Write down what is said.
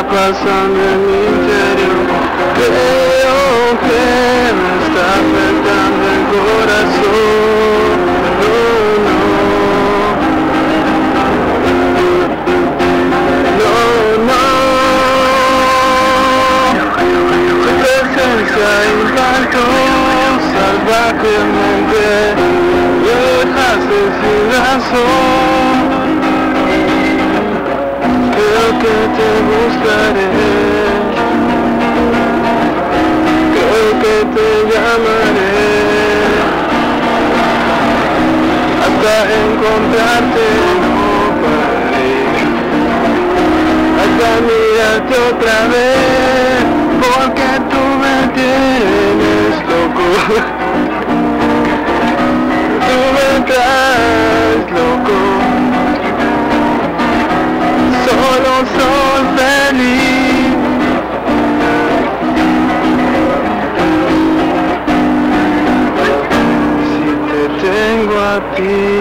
está pasando en mi interior. Creo que me está afectando el corazón. Tu presencia impactó salvajemente, me dejaste sin razón. Creo que te buscaré, creo que te llamaré, hasta encontrarte no pararé, hasta mirarte otra vez, porque tú me tienes loco, tú me traes loco. Solo soy feliz. Si te tengo a ti.